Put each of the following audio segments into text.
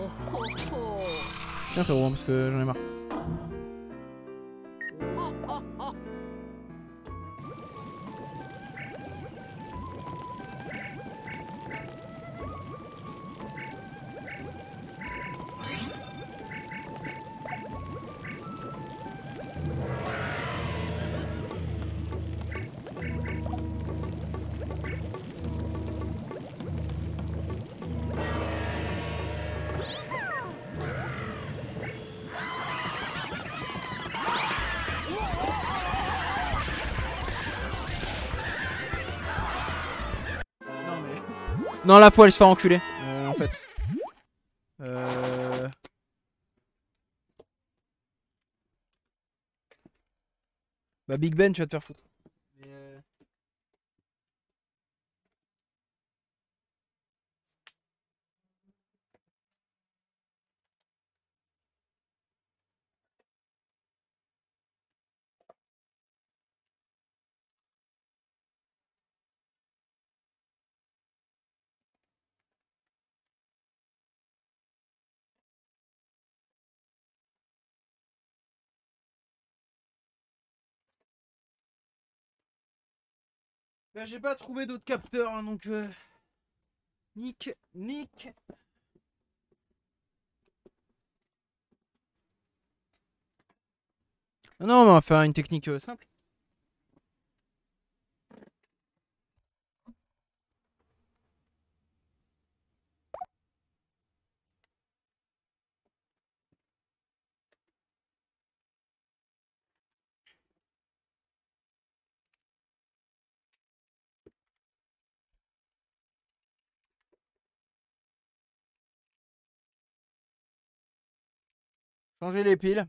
Tiens frérot, parce que j'en ai marre. Non, la fois elle se fait enculer. En fait. Bah Big Ben, tu vas te faire foutre. Bah j'ai pas trouvé d'autres capteurs, hein, donc Nick. Non, mais on va faire une technique simple. Changer les piles.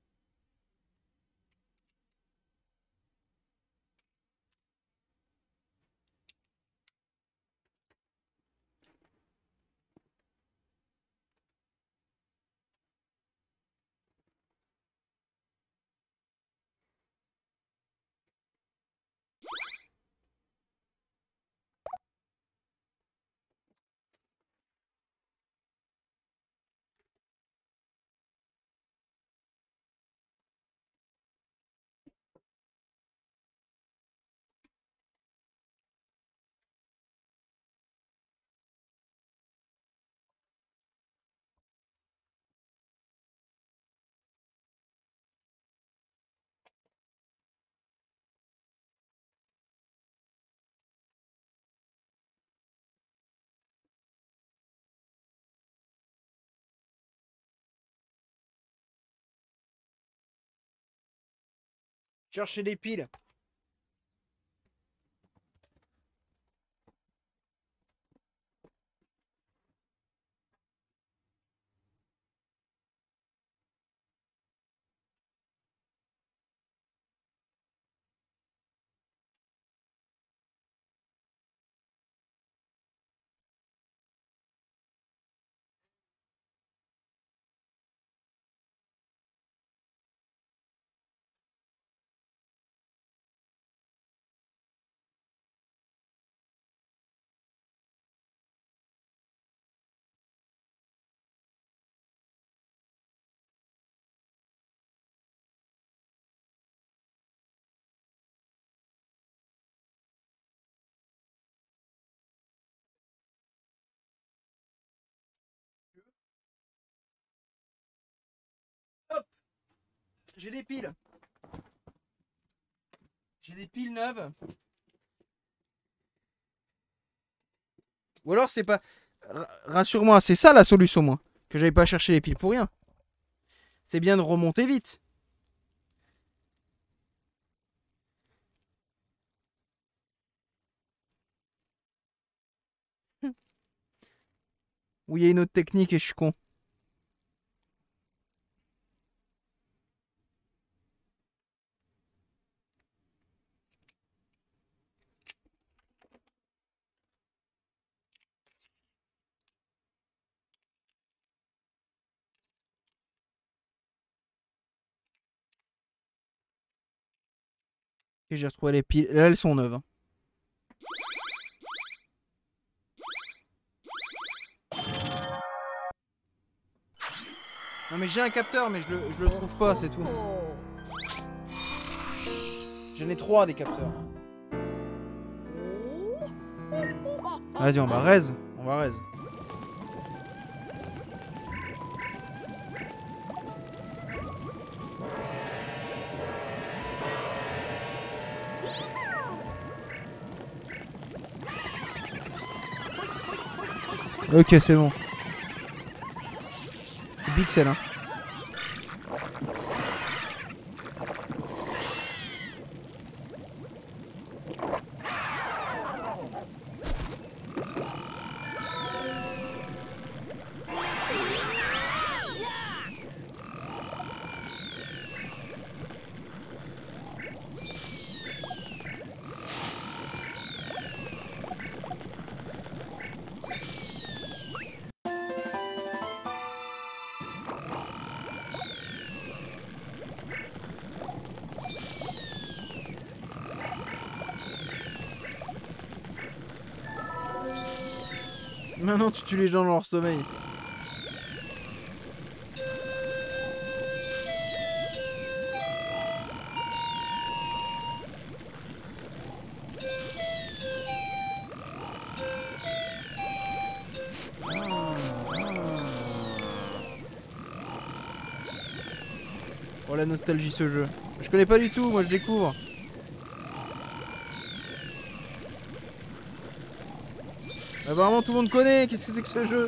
Chercher les piles. Hop, j'ai des piles. J'ai des piles neuves. Ou alors c'est pas... Rassure-moi, c'est ça la solution, moi. Que j'aille pas chercher les piles pour rien. C'est bien de remonter vite. Ou il y a une autre technique et je suis con. Et j'ai retrouvé les piles. Là, elles sont neuves. Hein. Non mais j'ai un capteur mais je le trouve pas, c'est tout. J'en ai 3 des capteurs. Vas-y, on va raise. On va raise. Ok, c'est bon. Pixel, hein. Maintenant tu tues les gens dans leur sommeil. Oh la nostalgie ce jeu. Je connais pas du tout, moi je découvre. Apparemment tout le monde connaît, qu'est-ce que c'est que ce jeu?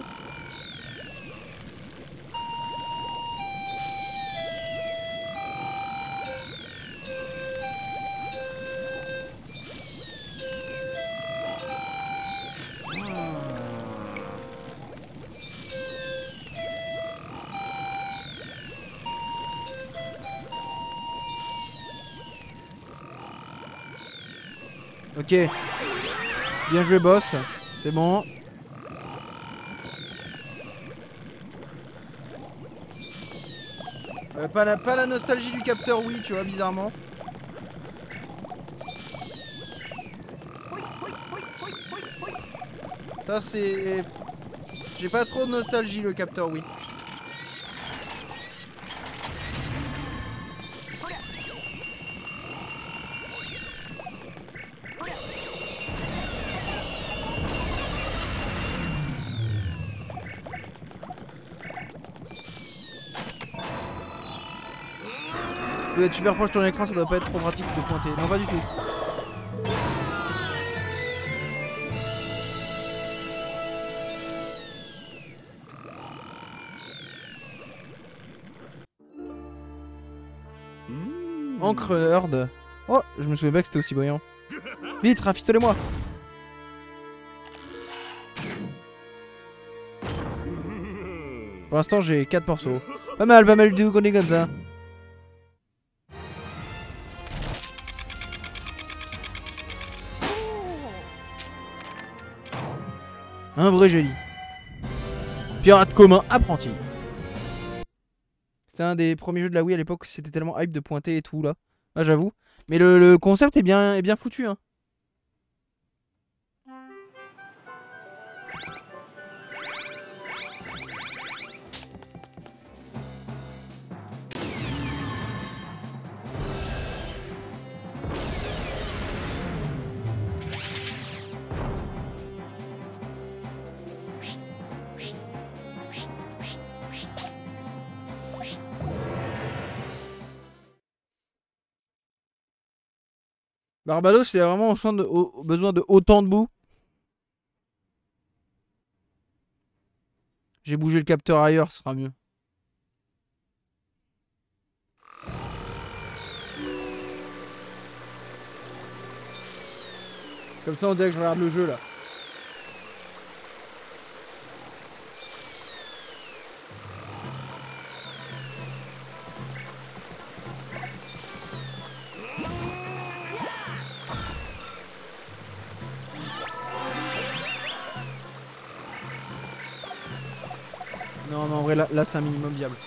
Ok. Bien joué boss. C'est bon. Pas la nostalgie du capteur, oui, tu vois, bizarrement. Ça, c'est... J'ai pas trop de nostalgie, le capteur, oui. Vous êtes super proche de ton écran, ça doit pas être trop pratique de pointer. Non, pas du tout. Encre Nerd. Oh, je me souviens pas que c'était aussi brillant. Vite, rafistolez-moi. Pour l'instant, j'ai 4 morceaux. Pas mal du qu'on est comme ça. Un vrai génie. Pirate commun apprenti. C'était un des premiers jeux de la Wii à l'époque, c'était tellement hype de pointer et tout là. Ah, j'avoue. Mais le concept est bien foutu, hein. Barbados, il a vraiment besoin de autant de boue. J'ai bougé le capteur ailleurs, ce sera mieux. Comme ça, on dirait que je regarde le jeu là. Non, mais en vrai, là c'est un minimum viable.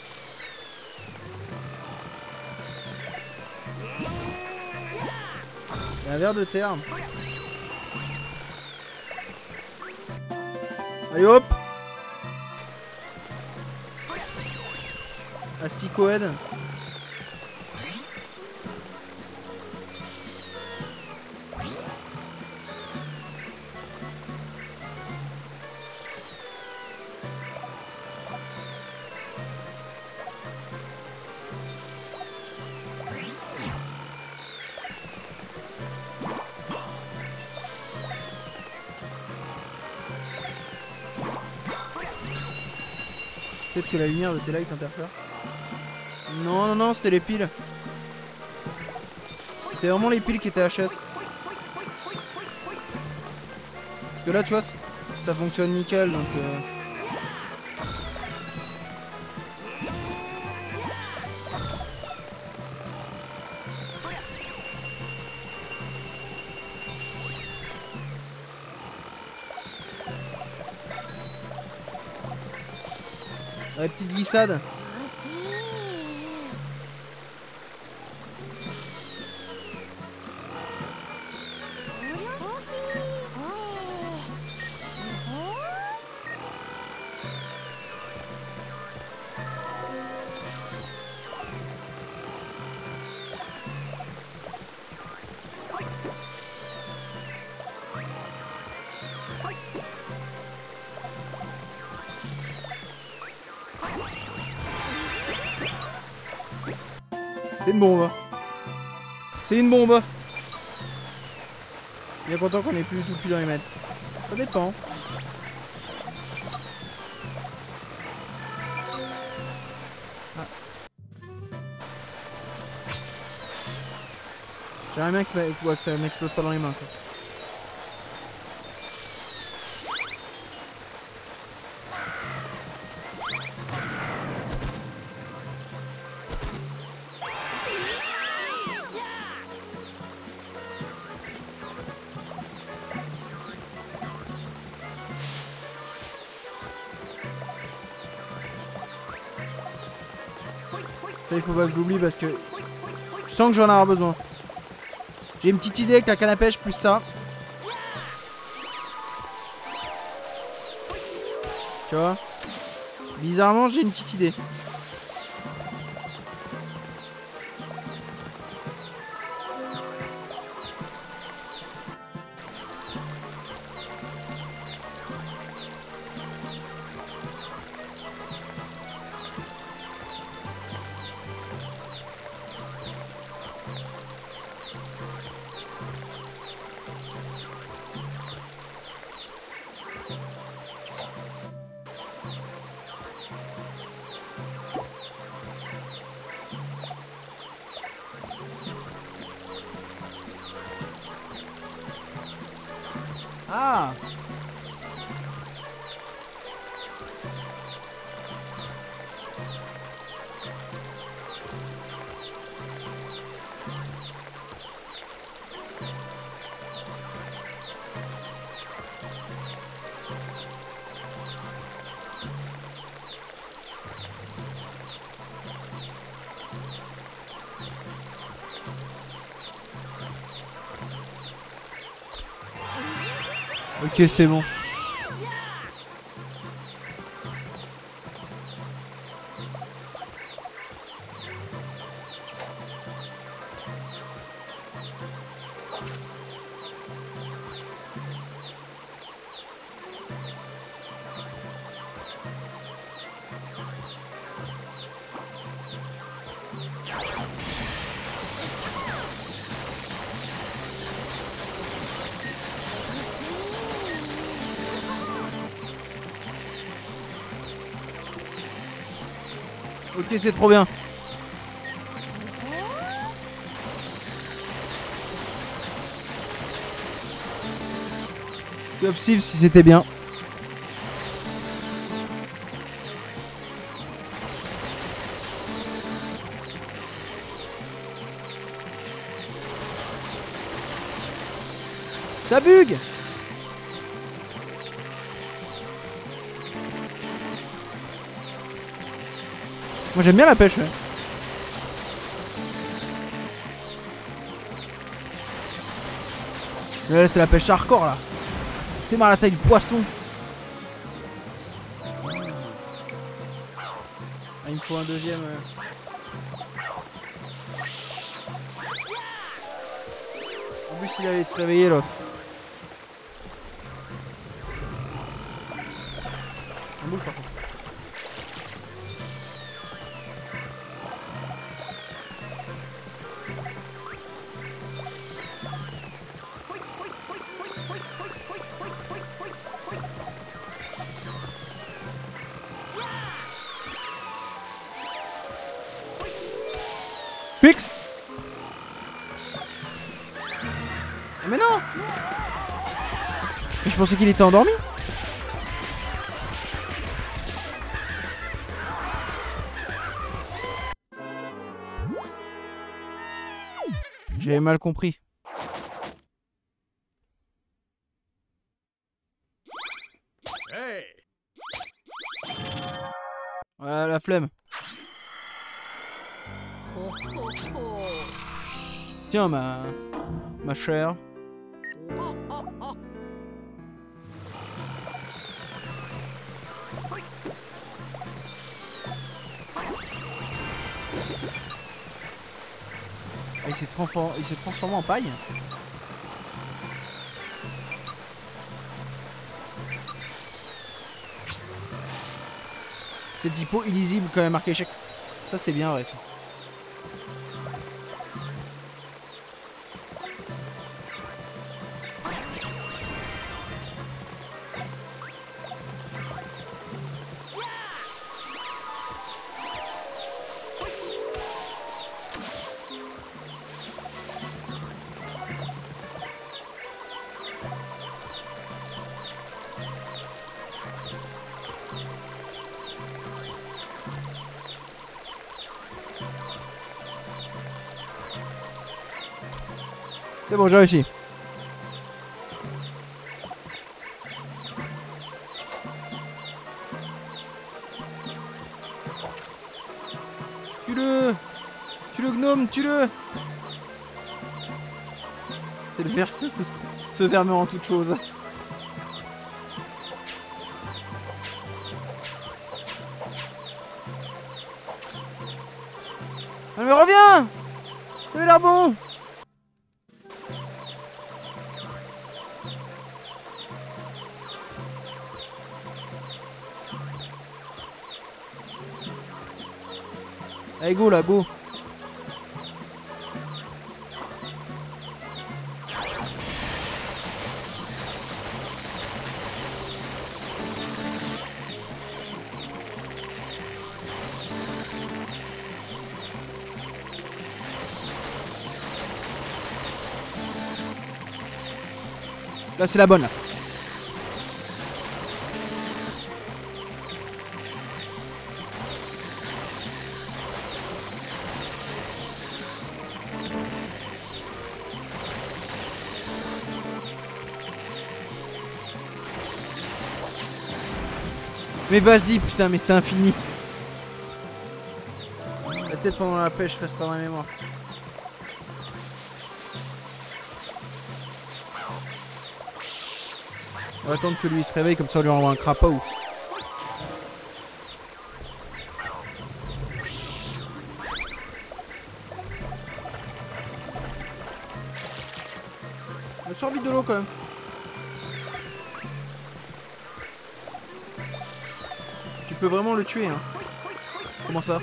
Il y a un ver de terre. Allez hop. Asticoed. Peut-être que la lumière de tes lights interfère. Non, non, non, c'était les piles. C'était vraiment les piles qui étaient HS. Parce que là, tu vois, ça fonctionne nickel, donc... Ouais, petite glissade. C'est une bombe. C'est une bombe. Bien content qu'on ait plus tout pu dans les mettre. Ça dépend. Ah. J'aimerais bien que ça m'explose pas dans les mains. Quoi. Ça il faut pas que je l'oublie parce que je sens que j'en aurai besoin. J'ai une petite idée avec la canne à pêche plus ça. Tu vois? Bizarrement j'ai une petite idée. Ah! Ok, c'est bon. Ok, c'est trop bien. Top Steve si c'était bien. Ça bug. Moi j'aime bien la pêche. Ouais. Ouais, c'est la pêche hardcore là. T'es mal à la taille du poisson. Ah, une me faut un deuxième. En plus, il allait se réveiller l'autre. Un boule par contre. Pix. Mais non. Mais je pensais qu'il était endormi. J'avais mal compris. Hey. Voilà la flemme. Tiens ma chère. Il s'est transformé en paille. C'est typo illisible quand même marqué échec. Ça c'est bien vrai ça. C'est bon, j'ai réussi. Tue-le! Tue-le gnome, tue-le! C'est le ver... Ce ver me rend toute chose. Ah mais reviens! Ça avait l'air bon! Allez go là, go. Là c'est la bonne là. Mais vas-y putain, mais c'est infini. La tête pendant la pêche restera dans la mémoire. On va attendre que lui se réveille, comme ça on lui envoie un crapaud. On sort vite de l'eau quand même. Tu peux vraiment le tuer hein. Comment ça?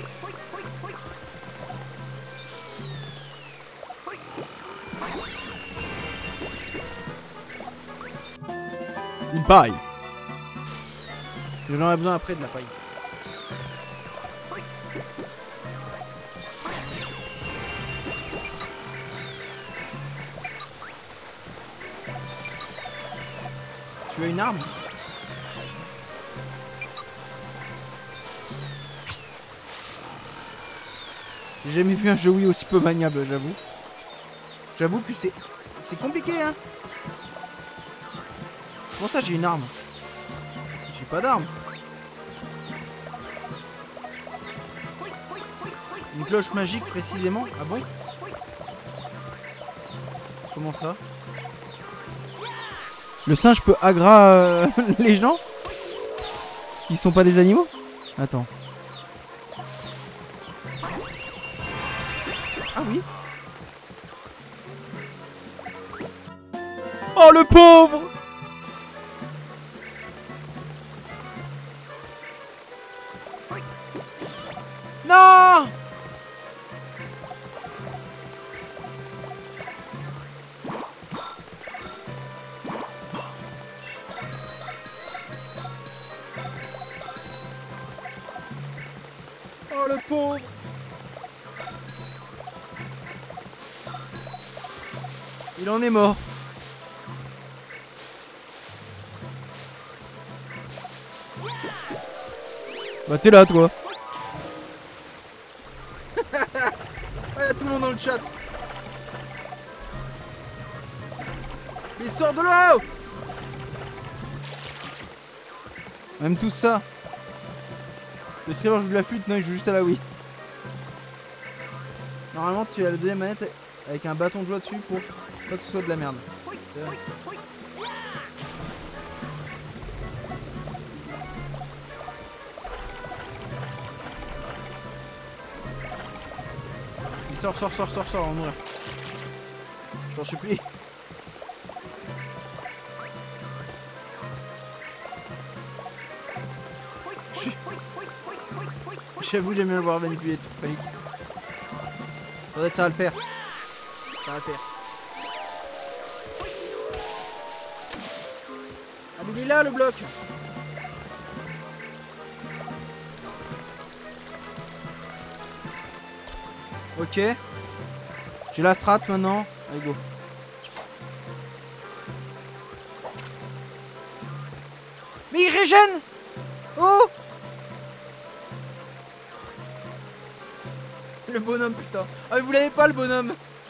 Une paille. J'en aurais besoin après de la paille. Tu as une arme? J'ai jamais vu un jeu Wii aussi peu maniable, j'avoue. J'avoue que c'est compliqué hein. Comment ça j'ai une arme? J'ai pas d'arme. Une cloche magique précisément? Ah bon? Comment ça? Le singe peut aggrar les gens? Qui sont pas des animaux? Attends. oui. Oh le pauvre! Non! Oh le pauvre! Il en est mort. Bah t'es là toi. Ouais, tout le monde dans le chat. Mais sors de l'eau! Même tout ça. Le streamer joue de la flûte, non il joue juste à la Wii. Normalement tu as la deuxième manette avec un bâton de joie dessus pour pas que ce soit de la merde. Sors, on va mourir. J'en supplie. J'avoue, j'aime bien le voir manipuler tout panique. Peut-être ça va le faire. Ça va le faire. Ah mais il est là le bloc. Ok. J'ai la strat maintenant. Allez go. Mais il régène. Oh. Le bonhomme putain. Ah mais vous l'avez pas le bonhomme.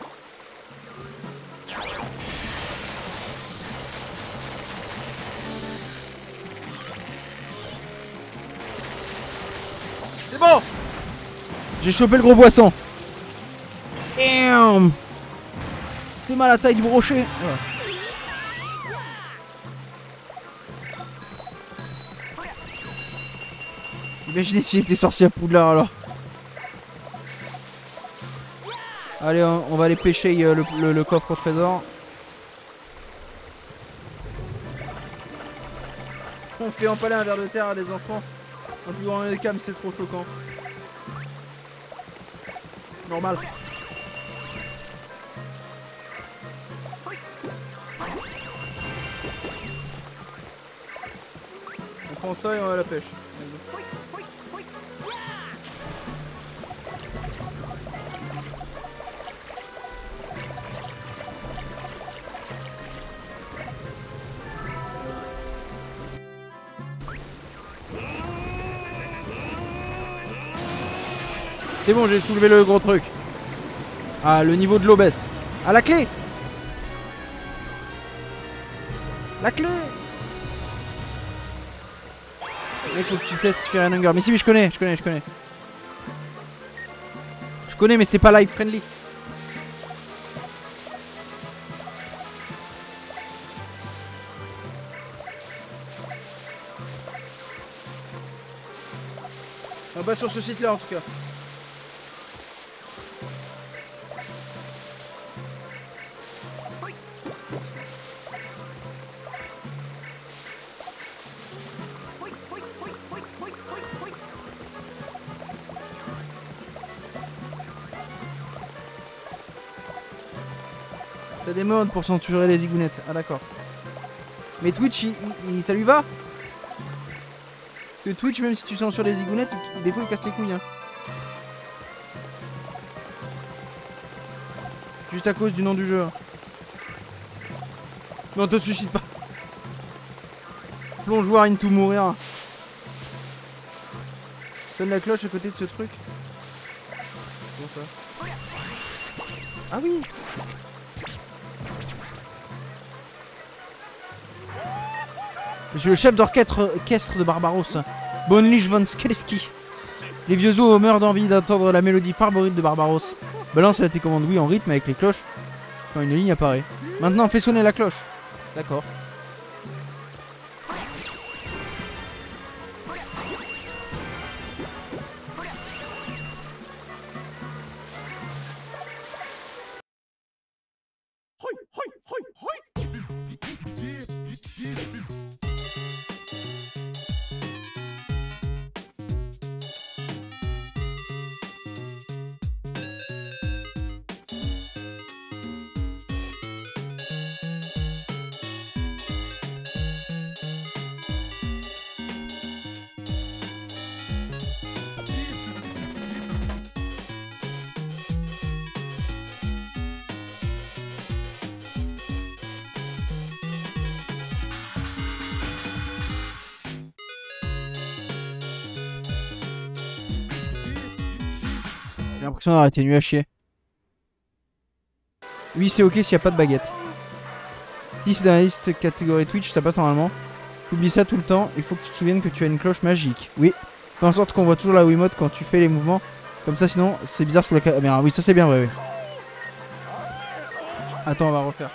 C'est bon. J'ai chopé le gros poisson. Damn. C'est mal à la taille du brochet. Voilà. Imaginez s'il était sorcier à Poudlard alors. Allez, on va aller pêcher le coffre au trésor. On fait empaler un ver de terre à des enfants. En plus grand des cams, c'est trop choquant. Normal. On prend ça et on va à la pêche. C'est bon, j'ai soulevé le gros truc. Ah, le niveau de l'eau baisse. Ah, la clé! La clé! Mec, faut que tu testes Fear and Hunger. Mais si, mais je connais. Je connais, mais c'est pas live friendly. Ah bah sur ce site là en tout cas. T'as des modes pour censurer les zigounettes. Ah d'accord. Mais Twitch, ça lui va? Parce que Twitch, même si tu censures les zigounettes, des fois il casse les couilles. Hein. Juste à cause du nom du jeu. Hein. Non, te suicide pas. Plongeoir into mourir. Sonne la cloche à côté de ce truc. Comment ça? Ah oui. Je suis le chef d'orchestre de Barbaros, Bonlich von Skelski. Les vieux os meurent d'envie d'entendre la mélodie favorite de Barbaros. Balance la télécommande oui en rythme avec les cloches quand une ligne apparaît. Maintenant fais sonner la cloche. D'accord. l'impression d'avoir été nul à chier. Oui, c'est ok s'il n'y a pas de baguette. Si c'est dans la liste catégorie Twitch, ça passe normalement. T'oublies ça tout le temps, il faut que tu te souviennes que tu as une cloche magique. Oui, fais en sorte qu'on voit toujours la Wiimote quand tu fais les mouvements. Comme ça, sinon, c'est bizarre sous la caméra. Oui, ça c'est bien vrai, oui. Attends, on va refaire.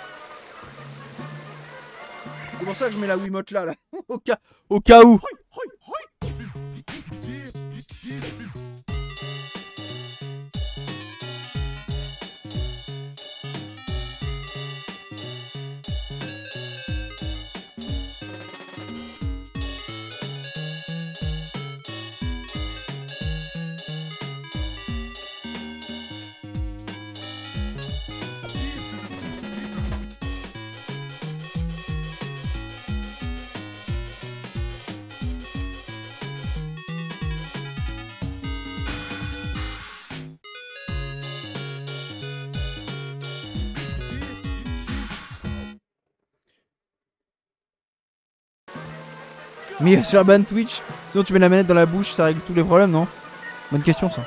C'est pour ça que je mets la Wiimote là, là. Au cas où. Mais il va se faire ban Twitch. Sinon tu mets la manette dans la bouche, ça règle tous les problèmes, non? Bonne question ça.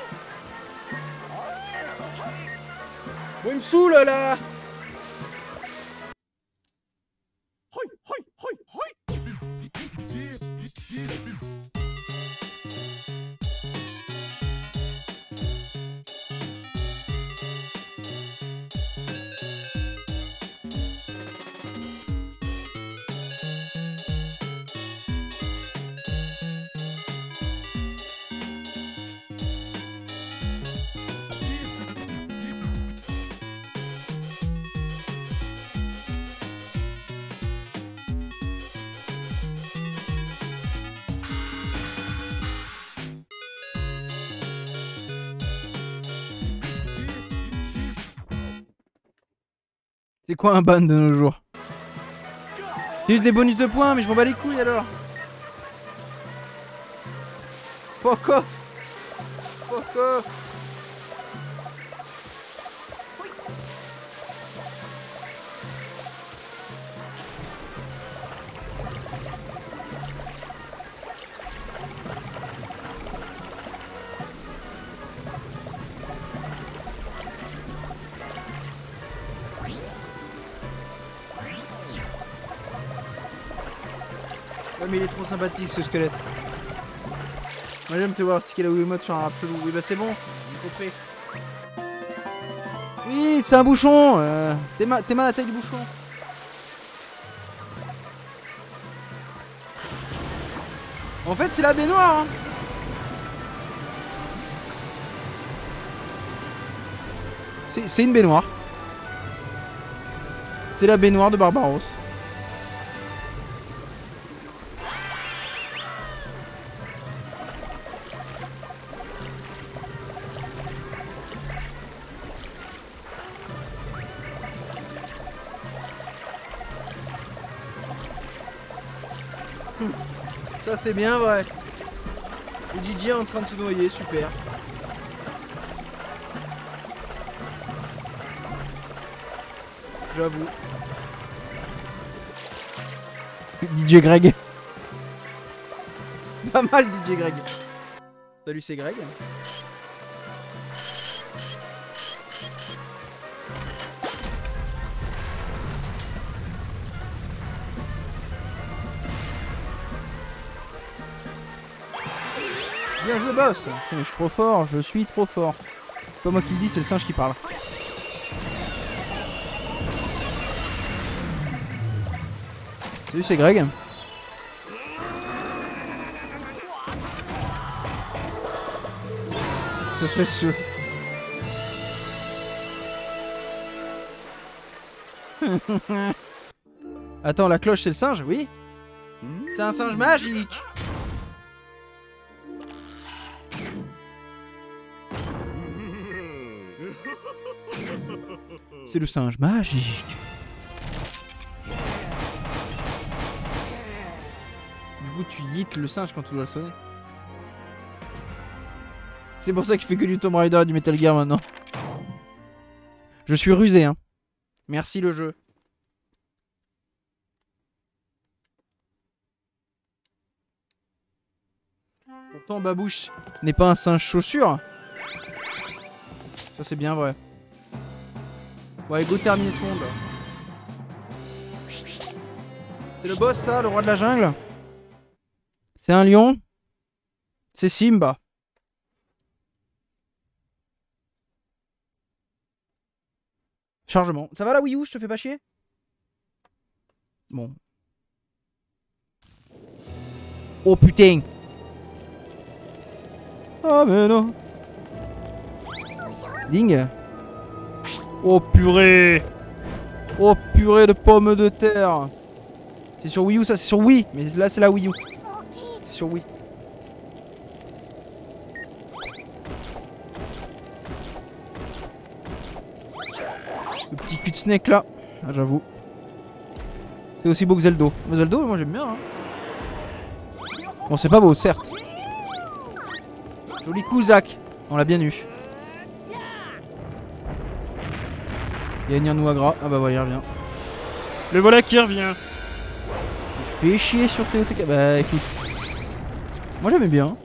Bon, il me saoule là. C'est quoi un ban de nos jours? C'est juste des bonus de points, mais je m'en bats les couilles alors. Fuck off. Fuck off. Ouais, mais il est trop sympathique ce squelette. Moi j'aime te voir sticker la Wiimote sur un rap chelou. Oui bah c'est bon, j'ai compris. Oui c'est un bouchon. T'es mal à la taille du bouchon. En fait c'est la baignoire hein. C'est une baignoire. C'est la baignoire de Barbaros. Ça c'est bien vrai. Le DJ est en train de se noyer, super. J'avoue. DJ Greg. Pas mal DJ Greg. Salut c'est Greg. Bien joué boss. Je suis trop fort, je suis trop fort. C'est pas moi qui le dis, c'est le singe qui parle. Salut c'est Greg. Ce serait sûr. Attends, la cloche c'est le singe? Oui. C'est un singe magique. C'est le singe magique. Du coup, tu yites le singe quand tu dois le sonner. C'est pour ça qu'il fait que du Tomb Raider et du Metal Gear maintenant. Je suis rusé, hein. Merci le jeu. Pourtant, Babouche n'est pas un singe chaussure. Ça c'est bien vrai. Bon allez, go terminer ce monde. C'est le boss ça, le roi de la jungle? C'est un lion? C'est Simba. Chargement. Ça va la Wii U, je te fais pas chier? Bon. Oh putain. Oh mais non. Ding. Oh purée. Oh purée de pommes de terre. C'est sur Wii U ça, c'est sur Wii. Mais là c'est la Wii U. C'est sur Wii. Le petit cul de snake là. Ah, j'avoue. C'est aussi beau que Zeldo. Mais Zeldo, moi j'aime bien. Hein. Bon, c'est pas beau, certes. Joli coup, Zach. On l'a bien eu. Il y a Nirnuagra. Ah bah voilà, il revient. Le voilà qui revient. Je fais chier sur TOTK. Bah écoute. Moi j'aimais bien.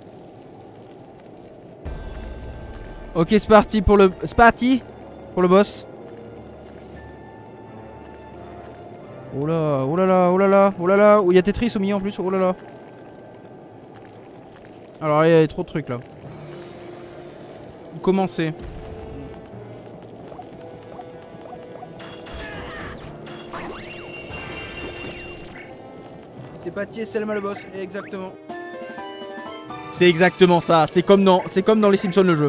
Ok, c'est parti pour le. C'est parti pour le boss. Oh là, oh là là, oh là là, oh là là. Oh, il y a Tetris au milieu en plus. Oh là là. Alors il y a trop de trucs là. Commencez. C'est Patty et Selma le boss, exactement. C'est exactement ça, c'est comme dans les Simpsons le jeu.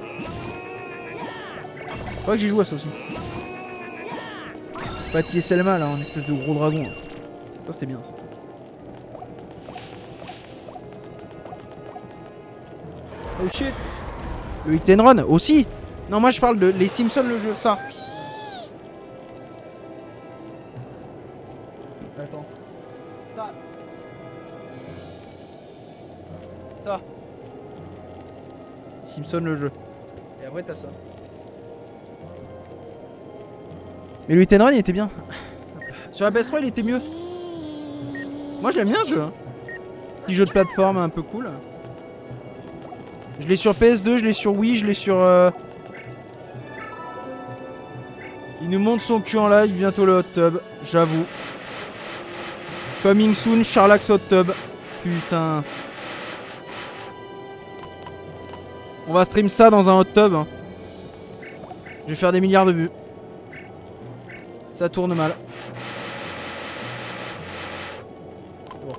Je crois que j'y joue à ça aussi. Patty et Selma là, en espèce de gros dragon. Là. Ça c'était bien ça. Oh shit. Le hit and run aussi. Non moi je parle de les Simpsons le jeu, ça. Attends. Ça. Ça. Simpson le jeu. Et après t'as ça. Mais le hit and run il était bien. Sur la PS3 il était mieux. Moi je l'aime bien le jeu. Hein. Petit jeu de plateforme un peu cool. Je l'ai sur PS2, je l'ai sur Wii, je l'ai sur... Il nous montre son cul en live, bientôt le hot tub, j'avoue. Coming soon, Charlax hot tub. Putain. On va stream ça dans un hot tub. Hein. Je vais faire des milliards de vues. Ça tourne mal. Bon.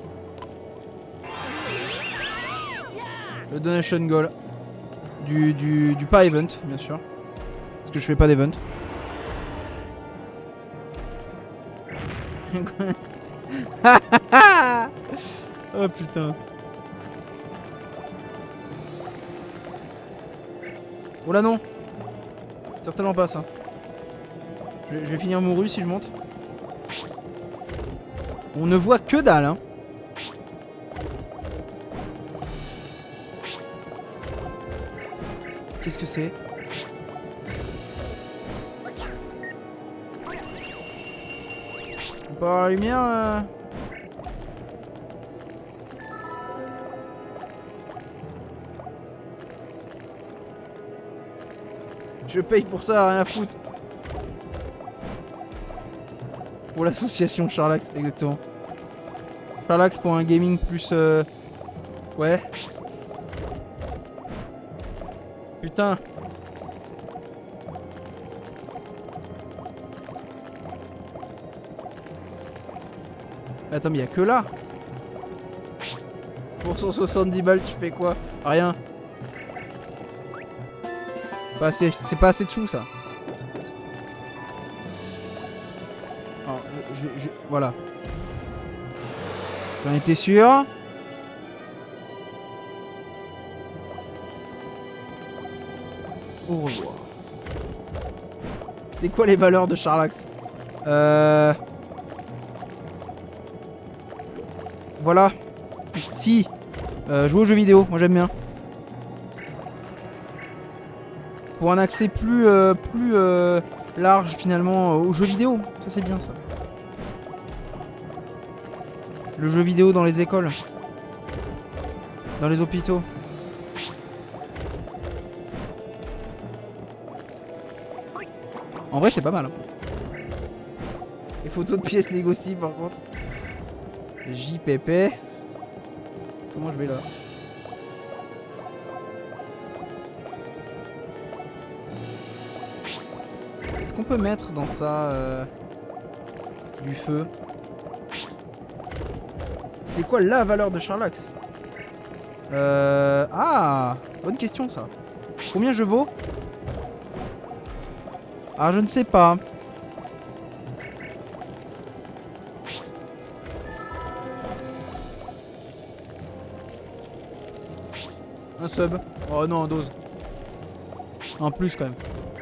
Le donation goal du pas event bien sûr. Parce que je fais pas d'event. Oh putain. Oh là non. Certainement pas ça. Je vais finir mouru si je monte. On ne voit que dalle hein. Qu'est-ce que c'est? On peut avoir la lumière Je paye pour ça, rien à foutre. Pour l'association Charlax, exactement. Charlax pour un gaming plus... Ouais. Putain. Attends mais y'a que là. Pour 170 balles tu fais quoi? Rien. Pas assez, c'est pas assez de sous ça. Alors, voilà. J'en étais sûr. Au revoir. C'est quoi les valeurs de Charlax? Voilà. Si. Jouer aux jeux vidéo, moi j'aime bien. Pour un accès plus large finalement aux jeux vidéo. Ça c'est bien ça. Le jeu vidéo dans les écoles. Dans les hôpitaux. En vrai, c'est pas mal. Hein. Les photos de pièces négociées par contre. JPP. Comment je vais là? Est-ce qu'on peut mettre dans ça du feu? C'est quoi la valeur de Charlax? Ah, bonne question ça. Combien je vaux? Ah, je ne sais pas. Un sub. Oh non, dose. En plus quand même.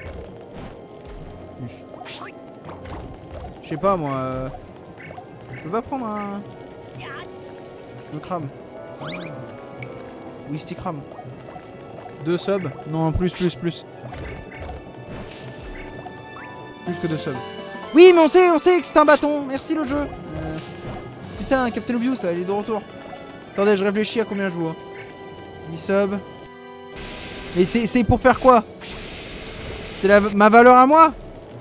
Je sais pas moi. Je peux pas prendre un. Un crame. Oui, stick crame. 2 subs. Non, plus. Plus que 2 subs. Oui, mais on sait que c'est un bâton. Merci le jeu. Putain, Captain Obvious là, il est de retour. Attendez, je réfléchis à combien je vois. 10 subs. Et c'est pour faire quoi? C'est ma valeur à moi?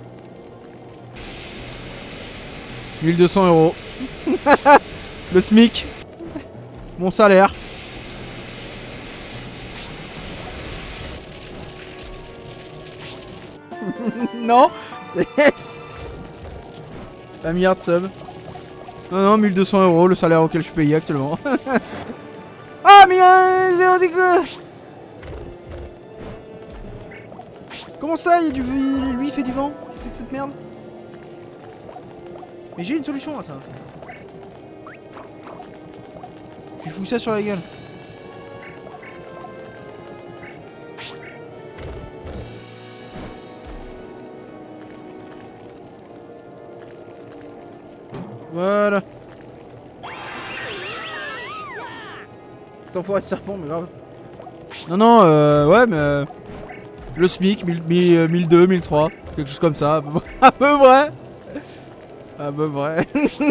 1200 €. Le SMIC. Mon salaire. Non. Un milliard de subs. Non, 1200 €, le salaire auquel je suis payé actuellement. Ah, mais c'est quoi? Comment ça, il y a lui il fait du vent? Qu'est-ce que c'est que cette merde? Mais j'ai une solution à ça. Je lui fous ça sur la gueule. Voilà. C'est enfoiré de serpent, mais grave. Non, ouais, mais... le SMIC, 1002, 1003, quelque chose comme ça, à peu près. À peu près.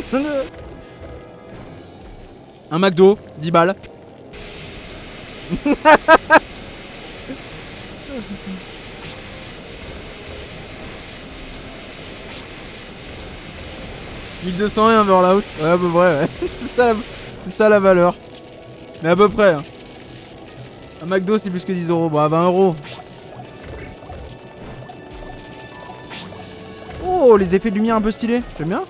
Un McDo, 10 balles. « 1200 et un burn-out. » Ouais, à peu près, ouais. C'est ça la valeur. Mais à peu près. Hein. Un McDo, c'est plus que 10 €. Bah, 20 €. Oh, les effets de lumière un peu stylés. J'aime bien.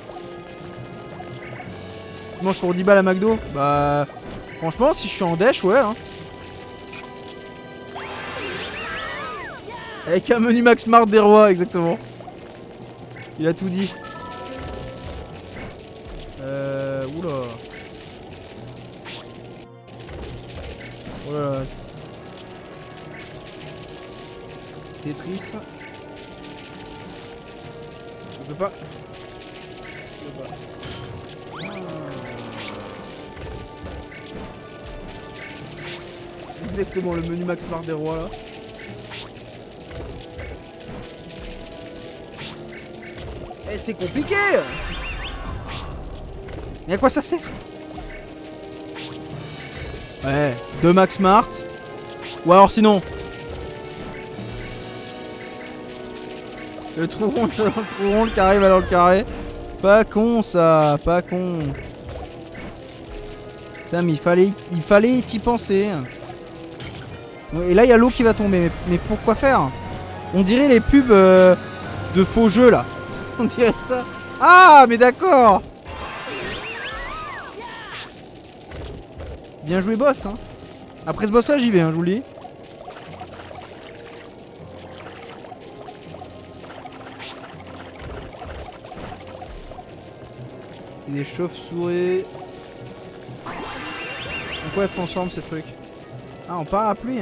Je mange pour 10 balles à McDo. Bah, franchement, si je suis en dèche, ouais. Hein. Avec un menu Max Smart des rois, exactement. Il a tout dit. Oula. Oh là là. Tetris. Je peux pas. Exactement le menu Max Smart des rois là. Eh, c'est compliqué. Mais à quoi ça sert? Ouais, 2 Max Smart. Ou alors sinon le trou rond le carré va dans le carré. Pas con ça, pas con. Putain, mais il fallait y penser. Et là il y a l'eau qui va tomber, mais pourquoi faire? On dirait les pubs de faux jeux là. On dirait ça. Ah, mais d'accord. Bien joué boss hein. Après ce boss là j'y vais hein, je vous le dis. Des chauves-souris. En quoi elles transforment ces trucs? Ah, en parapluie.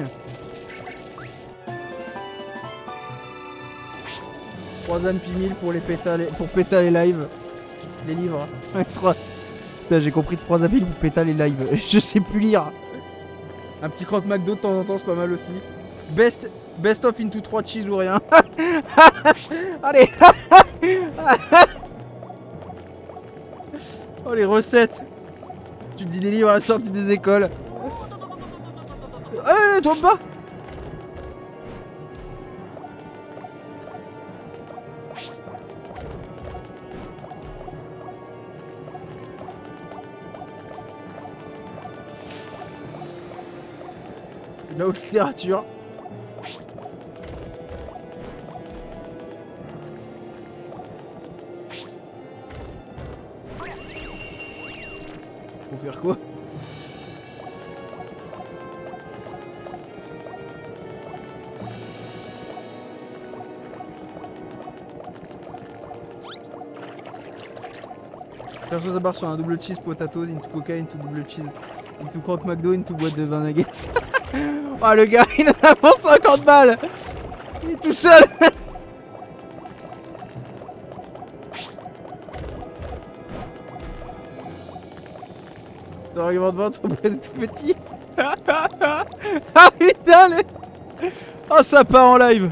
3 ânes P1000 pour les pétales, pour pétales et live. Les livres. 3. J'ai compris 3 ânes pour pétales et live. Je sais plus lire. Un petit croque McDo de temps en temps, c'est pas mal aussi. Best of into 3 cheese ou rien. Allez. Oh les recettes. Tu te dis des livres à la sortie des écoles. Tombe pas. La haute littérature. Pour faire quoi? Faire chose à barre sur un double cheese potatoes, into coca, into double cheese, into croque McDo, into boîte de 20 nuggets. Oh le gars, il en a pour 50 balles. Il est tout seul. C'est un argument de vente au prix de tout petit. Ah putain les... Oh ça part en live.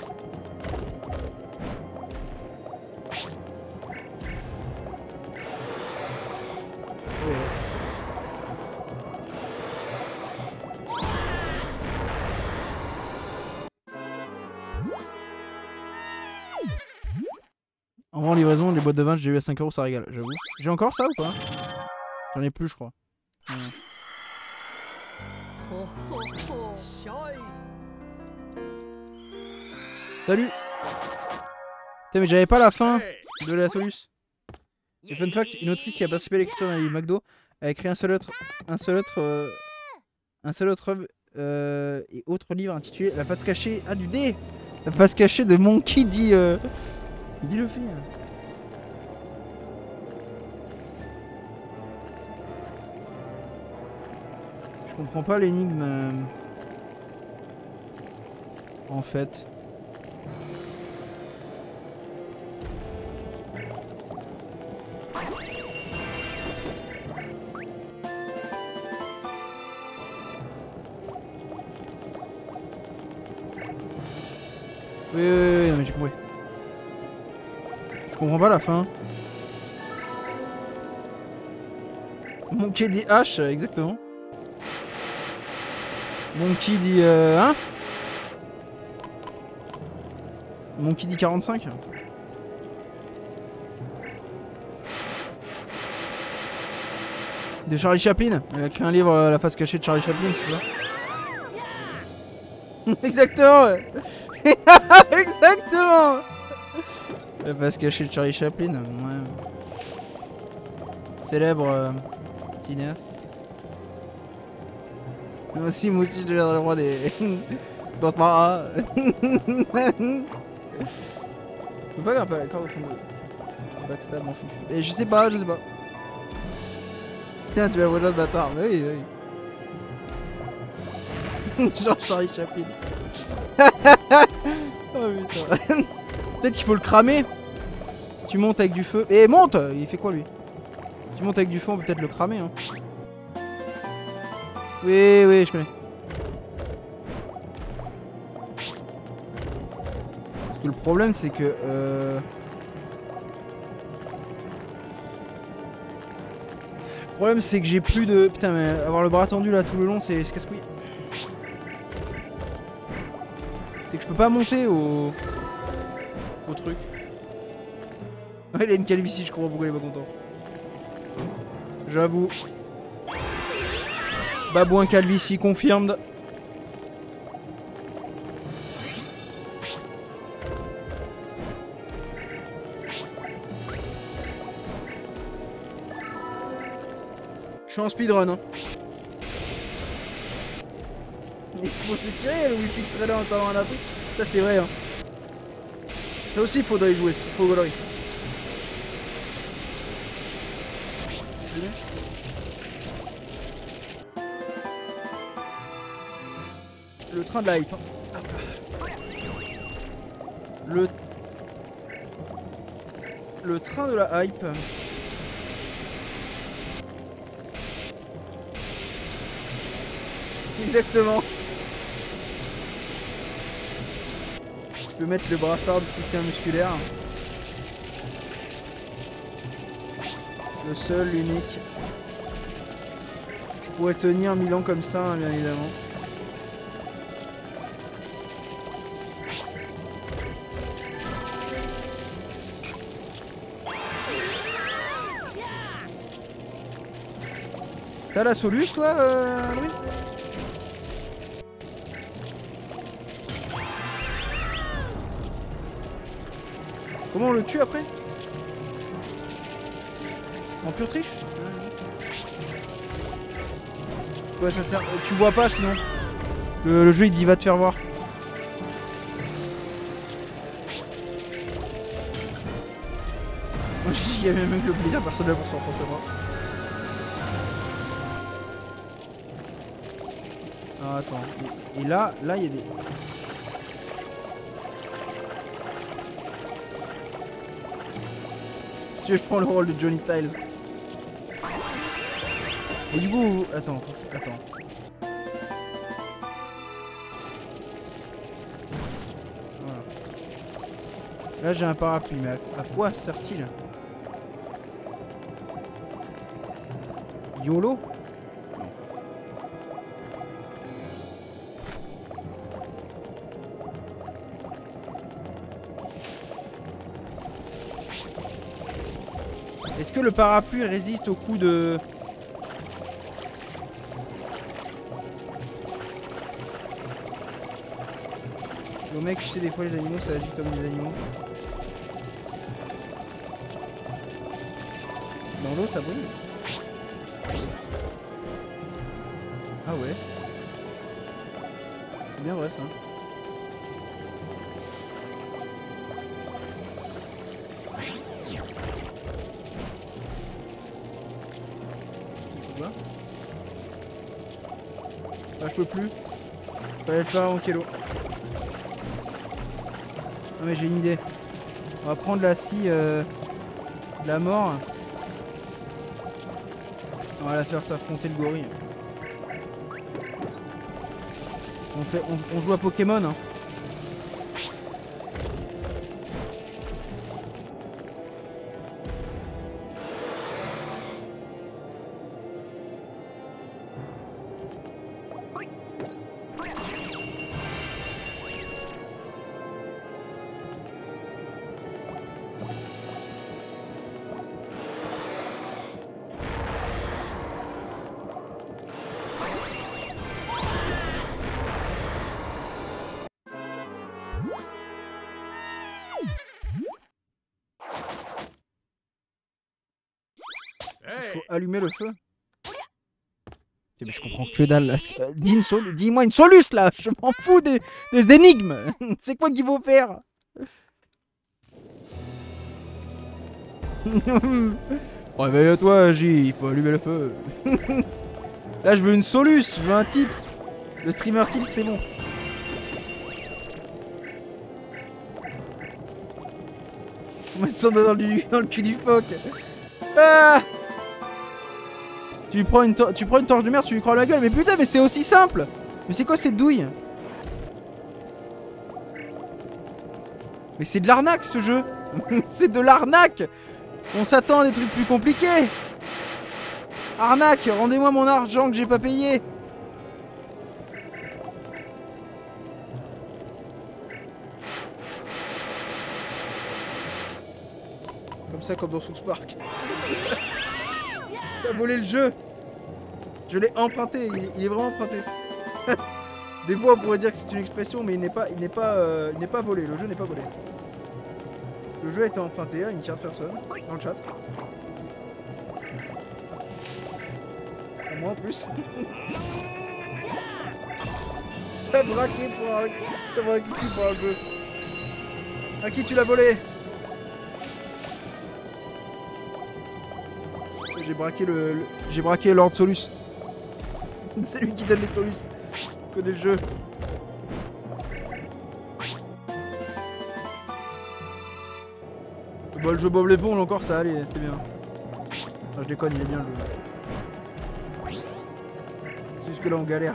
En vrai, en livraison, les boîtes de vin, j'ai eu à 5 € ça régale, j'avoue. J'ai encore ça ou pas? J'en ai plus, je crois. Salut! Putain, mais j'avais pas la fin de la Solus. Et fun fact, une autrice qui a participé à l'écriture d'un livre McDo a écrit un seul autre et autre livre intitulé La face cachée. Ah, du dé! La face cachée de Monkey dit. Dis le fait. Je comprends pas l'énigme. En fait. Oui, non mais j'ai compris. Je comprends pas la fin. Monkey dit H, exactement. Monkey dit hein? Monkey dit 45. De Charlie Chaplin. Il a écrit un livre La face cachée de Charlie Chaplin, c'est ça? Exactement, ouais. Exactement. La face cachée de Charlie Chaplin, ouais. Célèbre cinéaste. Moi aussi je deviendrai le roi des... Je pense pas. Je peux pas grimper à la corde au fond de... Backstab m'en fout. Et je sais pas. Tiens, tu vas voir le bâtard. Mais oui. Genre Charlie Chaplin. Oh putain. Peut-être qu'il faut le cramer. Si tu montes avec du feu. Et monte! Il fait quoi lui? Si tu montes avec du feu, on peut peut-être le cramer. Hein. Oui, je connais. Parce que le problème c'est que... Le problème c'est que j'ai plus de... Putain mais avoir le bras tendu là tout le long c'est casse-couille. C'est que je peux pas monter au truc. Ouais, il a une calvitie, je comprends pourquoi il est pas content. J'avoue. Babouin calvitie confirmed. Je suis en speedrun hein. Il faut se tirer le wifi de trailer en attendant un abri. Ça c'est vrai hein. Ça aussi il faudrait y jouer, c'est trop gaulerie. Le train de la hype. Le train de la hype. Exactement. Je peux mettre le brassard de soutien musculaire. Le seul, l'unique. Je pourrais tenir 1000 ans comme ça, hein, bien évidemment. T'as la soluce toi, Louis? Comment on le tue après? En pure triche? Ouais, ça sert. Tu vois pas sinon. Le jeu il dit va te faire voir. Moi je dis qu'il y avait même que le plaisir personnel pour s'en savoir. Ah, attends. Et là il y a des. Si tu veux, je prends le rôle de Johnny Styles. Et du coup, attends. Voilà. Là j'ai un parapluie, mais à quoi sert-il? YOLO? Est-ce que le parapluie résiste au coup de... Yo mec, je sais des fois les animaux ça agit comme des animaux. Dans l'eau ça brille. Ah ouais. C'est bien vrai ça. Ah je peux plus. Fallait le faire avant Kélo. Non mais j'ai une idée. On va prendre la scie de la mort. On va la faire s'affronter le gorille. On joue à Pokémon hein. Il faut allumer le feu. Mais je comprends que dalle. Dis-moi une soluce là. Je m'en fous des énigmes. C'est quoi qu'il faut faire? Réveille-toi, J. Il faut allumer le feu. Là, je veux une soluce. Je veux un tips. Le streamer tilt, c'est bon. On met son doigt dans le cul du phoque. Ah! Tu prends une torche de merde, tu lui crois la gueule. Mais putain, mais c'est aussi simple. Mais c'est quoi cette douille? Mais c'est de l'arnaque ce jeu. C'est de l'arnaque. On s'attend à des trucs plus compliqués. Arnaque, rendez-moi mon argent que j'ai pas payé. Comme ça, comme dans South Park. T'as volé le jeu. Je l'ai emprunté, il est vraiment emprunté. Des fois on pourrait dire que c'est une expression, mais il n'est pas volé, le jeu n'est pas volé. Le jeu a été emprunté à une tierce personne, dans le chat. À moi en plus. T'as braqué pour un jeu. À qui tu l'as volé? J'ai braqué Lord Solus. C'est lui qui donne les Solus. Il connaît le jeu. Bah, le jeu Bob l'éponge encore ça allait, c'était bien. Non, je déconne, il est bien le jeu. C'est juste que là on galère.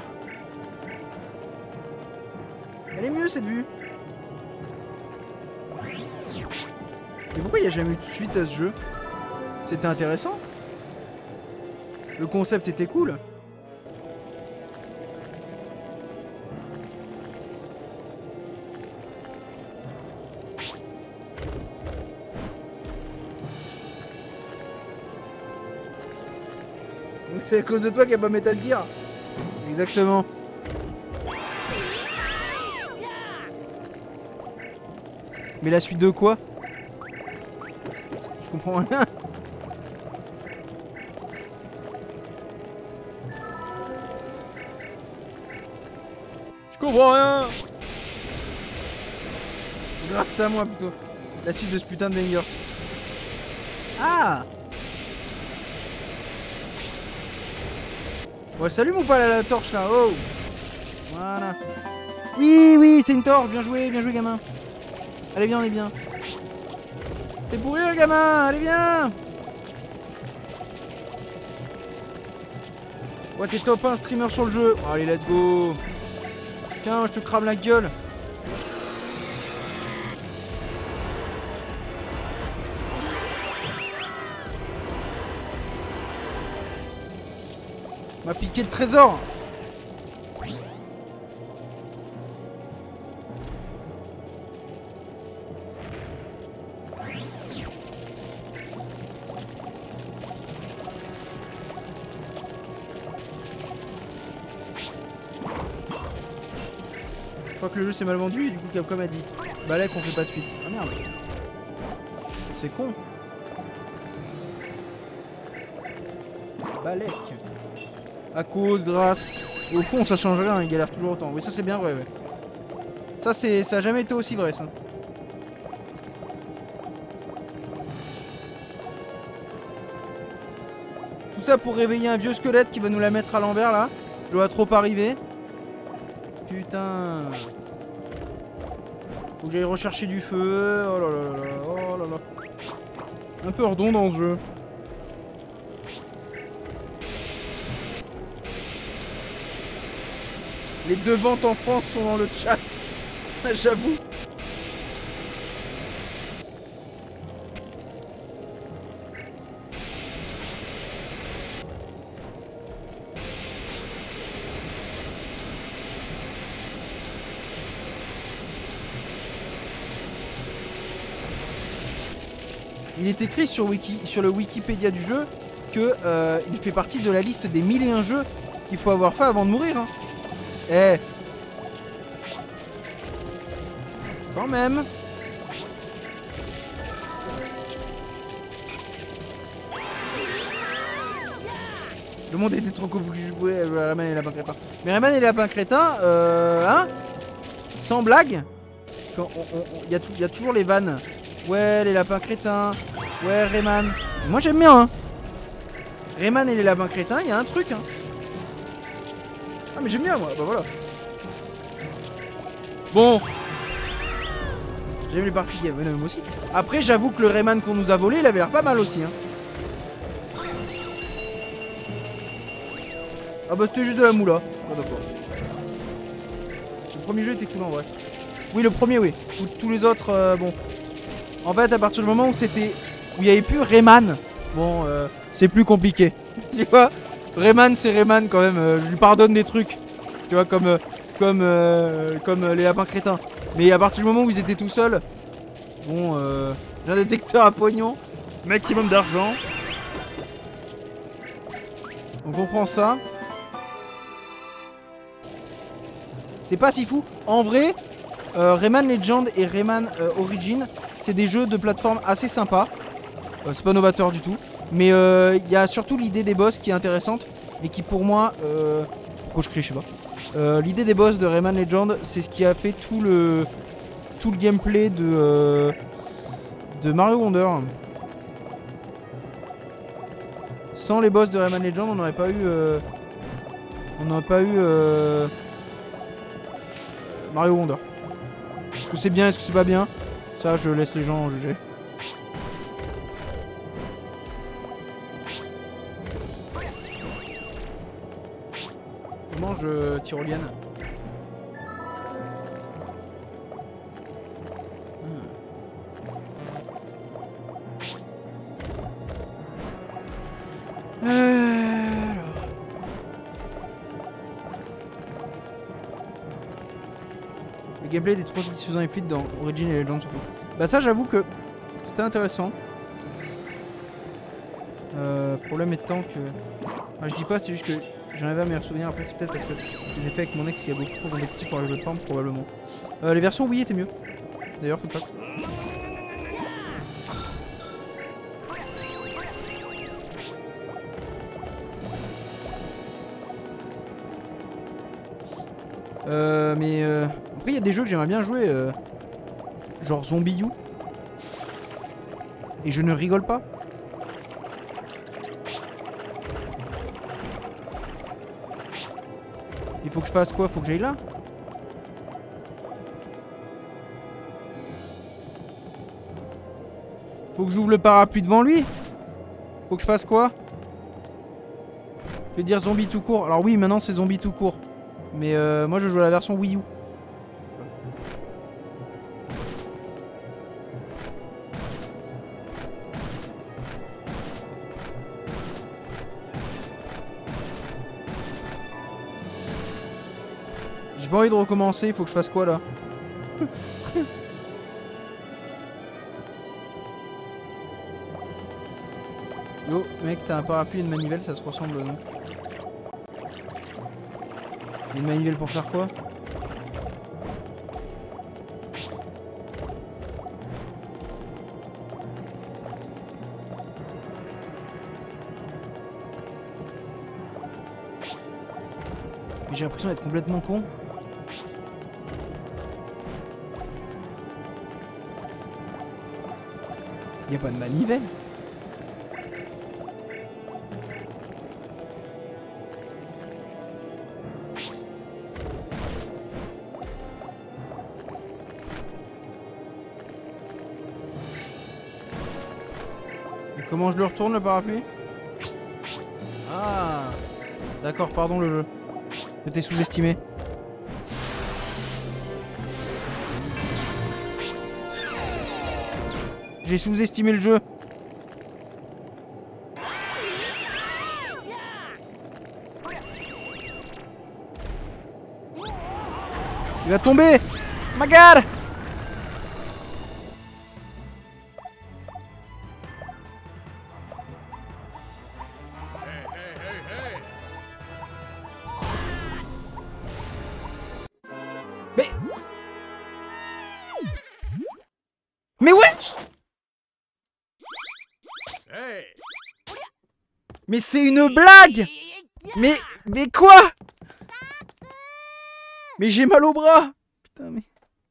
Elle est mieux cette vue. Mais pourquoi il n'y a jamais eu de suite à ce jeu? C'était intéressant. Le concept était cool. Donc c'est à cause de toi qu'il n'y a pas Metal Gear. Exactement. Mais la suite de quoi? comprends rien. Je comprends rien. Grâce à moi plutôt. La suite de ce putain de Bangers. Ah! Bon, elle s'allume ou pas la torche là? Oh! Voilà. Oui, oui, c'est une torche. Bien joué, gamin. Allez, bien, on est bien. C'était pour rire, gamin. Allez, bien. Ouais, t'es top 1 streamer sur le jeu. Oh, allez, let's go. Tiens, je te crame la gueule. M'a piqué le trésor. Je crois que le jeu s'est mal vendu et du coup Capcom a dit Balek on fait pas de suite. Ah merde. C'est con. Balek. À cause, grâce. Au fond ça change rien, il galère toujours autant. Oui ça c'est bien vrai ouais. Ça a jamais été aussi vrai ça. Tout ça pour réveiller un vieux squelette qui va nous la mettre à l'envers là. Je dois trop pas arriver. Putain. Faut que j'aille rechercher du feu. Oh là là là là. Oh là là. Un peu redondant dans ce jeu. Les deux ventes en France sont dans le chat. J'avoue. Il est écrit sur le Wikipédia du jeu que il fait partie de la liste des 1001 jeux qu'il faut avoir fait avant de mourir. Hein. Eh. Quand même. Le monde était trop compliqué de jouer Rayman et les lapins crétins. Mais Rayman et les lapins crétins, hein? Sans blague. Il y a toujours les vannes. Ouais, les lapins crétins. Ouais, Rayman. Moi j'aime bien, hein. Rayman et les lapins crétins, il y a un truc, hein. Ah, mais j'aime bien, moi. Bah voilà. Bon. J'aime les parties game, moi aussi. Après, j'avoue que le Rayman qu'on nous a volé, il avait l'air pas mal aussi, hein. Ah bah c'était juste de la moula. Ah d'accord. Le premier jeu était cool en vrai. Oui, le premier, oui. Tous les autres, bon. En fait, à partir du moment où c'était... où il n'y avait plus Rayman, bon, c'est plus compliqué. Tu vois, Rayman, c'est Rayman quand même. Je lui pardonne des trucs. Tu vois, comme les lapins crétins. Mais à partir du moment où ils étaient tout seuls, bon, j'ai un détecteur à pognon. Maximum d'argent. Donc on prend ça. C'est pas si fou. En vrai, Rayman Legend et Rayman Origin, c'est des jeux de plateforme assez sympas. C'est pas novateur du tout. Mais il y a surtout l'idée des boss qui est intéressante. Et qui pour moi... pourquoi je crie, je sais pas. L'idée des boss de Rayman Legend, c'est ce qui a fait tout le gameplay de Mario Wonder. Sans les boss de Rayman Legend, on n'aurait pas eu... Mario Wonder. Est-ce que c'est bien, est-ce que c'est pas bien? Ça, je laisse les gens juger. Comment je tyrolienne? Le gameplay était trop satisfaisant et fluide dans Origin et Legend surtout. Bah ça j'avoue que c'était intéressant. Problème étant que... Enfin, je dis pas, c'est juste que j'en avais un meilleur souvenir. Après c'est peut-être parce que j'ai fait avec mon ex il y a beaucoup trop de compétitifs pour le jeu de forme probablement. Les versions Wii étaient mieux. D'ailleurs faut le faire. Après il y a des jeux que j'aimerais bien jouer. Genre Zombie U. Et je ne rigole pas. Il faut que je fasse quoi? Faut que j'aille là? Faut que j'ouvre le parapluie devant lui? Faut que je fasse quoi? Je vais dire zombie tout court. Alors oui, maintenant c'est zombie tout court. Mais moi je joue à la version Wii U. J'ai pas envie de recommencer, il faut que je fasse quoi là? Yo, mec, t'as un parapluie et une manivelle, ça se ressemble, non? Une manivelle pour faire quoi? Mais j'ai l'impression d'être complètement con. Y'a pas de manivelle? Et comment je le retourne le parapluie? Ah, d'accord, pardon le jeu. Je t'ai sous-estimé. J'ai sous-estimé le jeu. Il va tomber. My God. Mais wesh! Hey! Mais c'est une blague! Mais quoi? Mais j'ai mal au bras! Putain mais...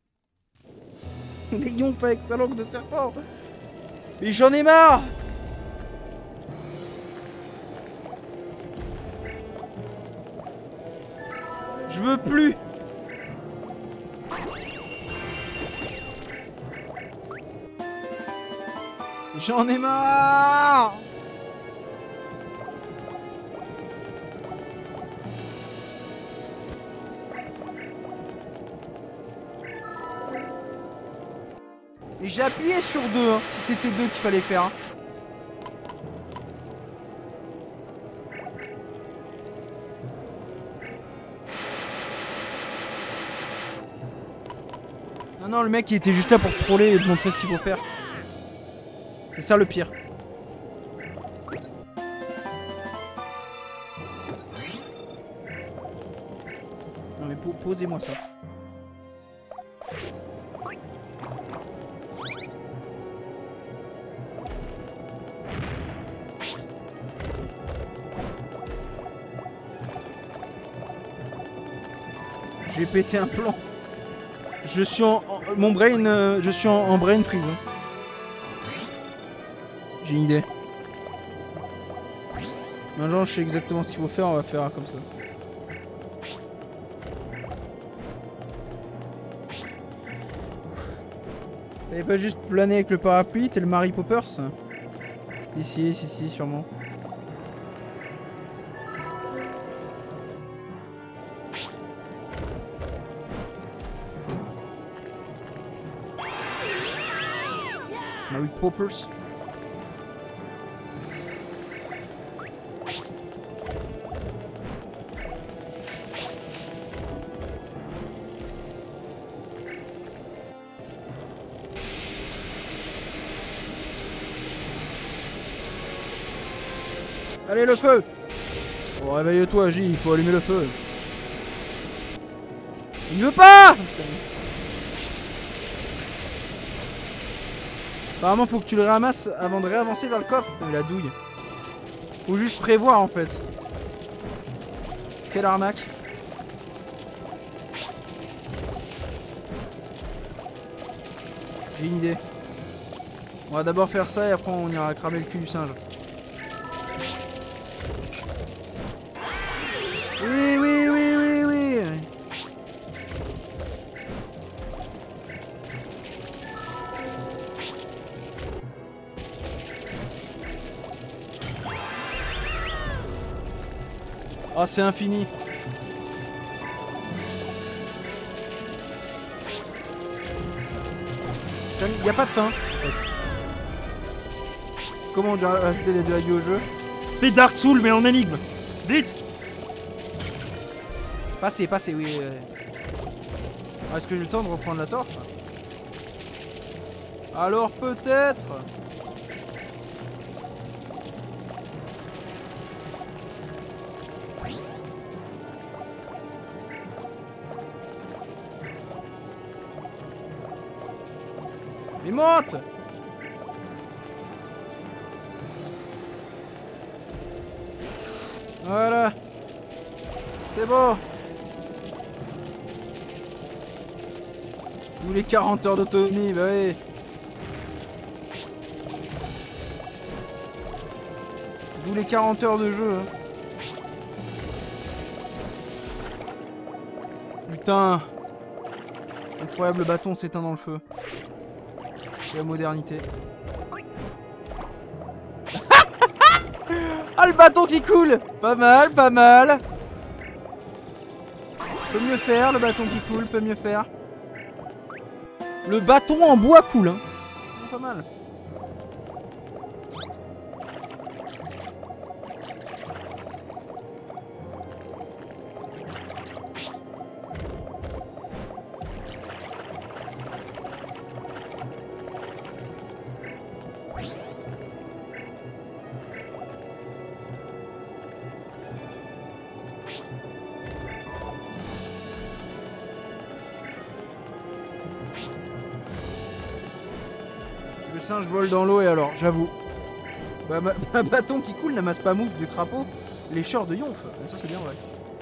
Mais yonf avec sa langue de serpent! Mais j'en ai marre! Je veux plus! J'en ai marre! Et j'ai appuyé sur 2, hein, si c'était 2 qu'il fallait faire. Hein. Non, non, le mec il était juste là pour troller et te montrer ce qu'il faut faire. C'est ça le pire. Non mais posez-moi ça. J'ai pété un plomb. Je suis mon brain, je suis en brain freeze. Hein. J'ai une idée. Maintenant je sais exactement ce qu'il faut faire, on va faire comme ça. T'avais pas juste plané avec le parapluie, t'es le Mary Poppers? Ici, si, sûrement. Mary Poppers. Allez le feu! Oh réveille-toi J, il faut allumer le feu. Il ne veut pas! Apparemment faut que tu le ramasses avant de réavancer vers le coffre. Putain, mais la douille. Faut juste prévoir en fait. Quelle arnaque. J'ai une idée. On va d'abord faire ça et après on ira cramer le cul du singe. Oui, oui, oui, oui, oui. Ah, c'est infini. Il n'y a pas de fin. En fait. Comment on dirait ajouter de la vie au jeu? Fais Dark Souls mais en énigme. Vite. Passez, passez, oui. Est-ce que j'ai le temps de reprendre la torche? Alors peut-être. Mais monte! Voilà. C'est bon. Tous les 40 heures d'autonomie, bah oui. D'où les 40 heures de jeu. Hein. Putain. Incroyable, le bâton s'éteint dans le feu. C'est la modernité. Ah, le bâton qui coule! Pas mal, pas mal. Peut mieux faire, le bâton qui coule, peut mieux faire. Le bâton en bois coule, hein. Pas mal. Le singe vole dans l'eau et alors, j'avoue. Bah, un bâton qui coule n'amasse pas mousse du crapaud. Les cheurs de Yonf. Ça c'est bien vrai.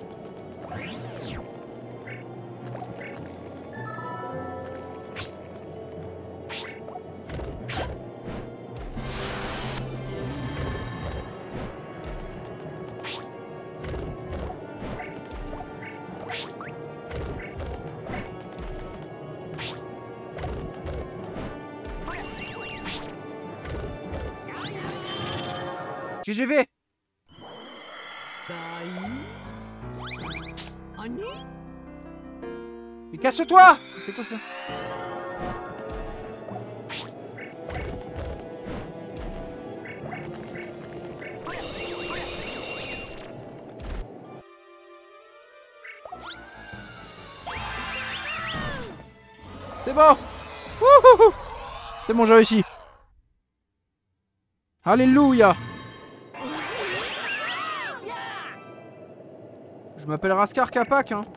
Qu'est-ce que j'ai fait? Mais casse-toi! C'est quoi ça? C'est bon! Wouhou! C'est bon, j'ai réussi. Alléluia! Je m'appelle Raskar Kapak, hein.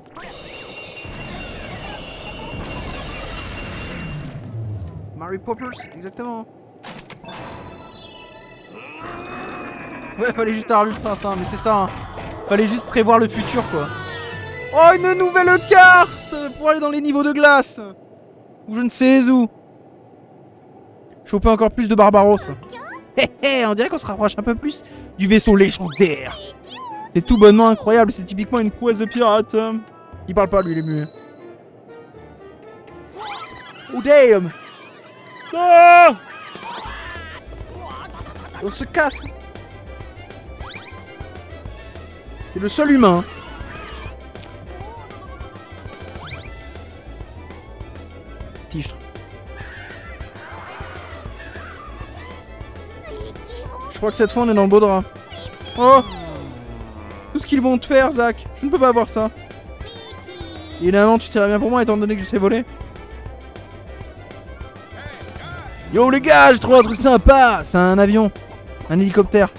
Mary Poppers, exactement. Ouais, fallait juste avoir l'ultra instinct, mais c'est ça, hein. Fallait juste prévoir le futur, quoi. Oh, une nouvelle carte pour aller dans les niveaux de glace. Ou je ne sais où. Choper encore plus de Barbaros. Hé hé, on dirait qu'on se rapproche un peu plus du vaisseau légendaire. C'est tout bonnement incroyable, c'est typiquement une prouesse de pirate. Il parle pas, lui, il est muet. Oh damn! Non! On se casse! C'est le seul humain. Fichtre. Je crois que cette fois on est dans le beau drap. Oh! Tout ce qu'ils vont te faire, Zach. Je ne peux pas avoir ça. Évidemment, tu tirais bien pour moi étant donné que je sais voler. Yo les gars, j'ai trouvé un truc sympa. C'est un avion. Un hélicoptère.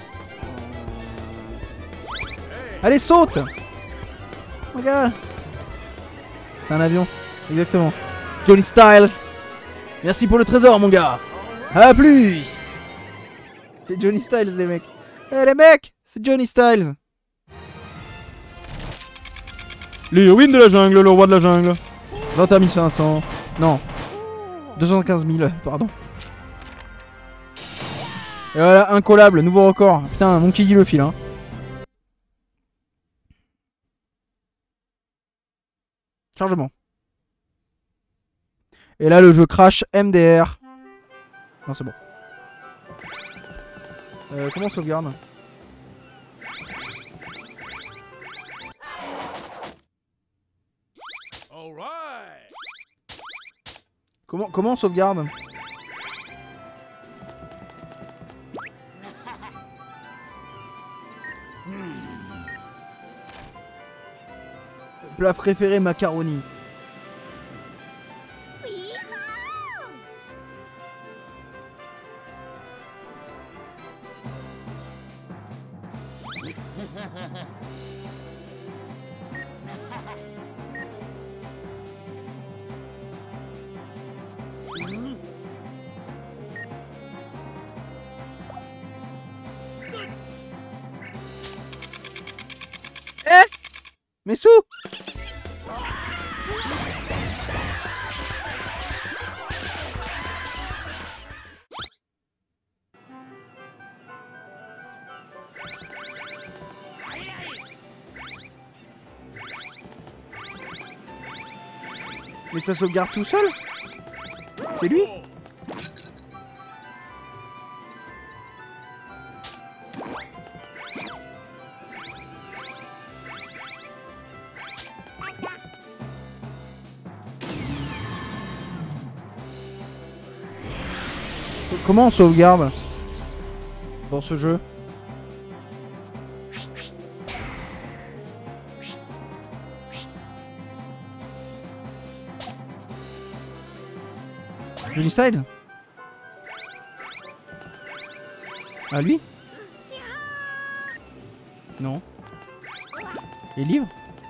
Allez, saute! Regarde. C'est un avion. Exactement. Johnny Styles. Merci pour le trésor, mon gars. A plus. C'est Johnny Styles, les mecs. Eh les mecs, c'est Johnny Styles. L'héroïne de la jungle, le roi de la jungle. 20 500. Non. 215 000, pardon. Et voilà, incollable, nouveau record. Putain, mon qui dit le fil, hein. Chargement. Et là, le jeu crash MDR. Non, c'est bon. Comment on sauvegarde? All right. Comment on sauvegarde? Plat préféré, macaroni. Eh, mes sous. Mais ça sauvegarde tout seul? C'est lui? Comment on sauvegarde dans ce jeu? Johnny Style? Ah lui? Non. Les livres?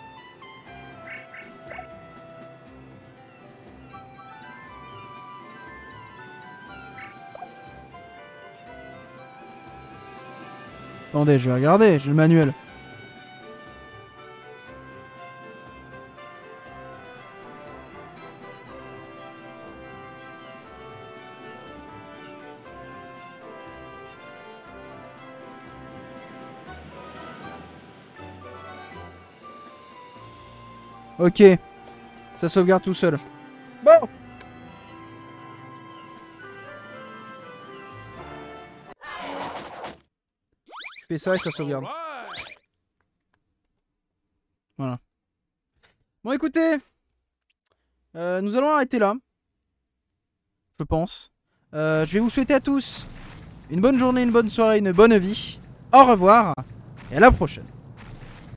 Attendez, je vais regarder, j'ai le manuel. Ok, ça sauvegarde tout seul. Bon. Je fais ça et ça sauvegarde. Voilà. Bon écoutez, nous allons arrêter là. Je pense. Je vais vous souhaiter à tous une bonne journée, une bonne soirée, une bonne vie. Au revoir et à la prochaine.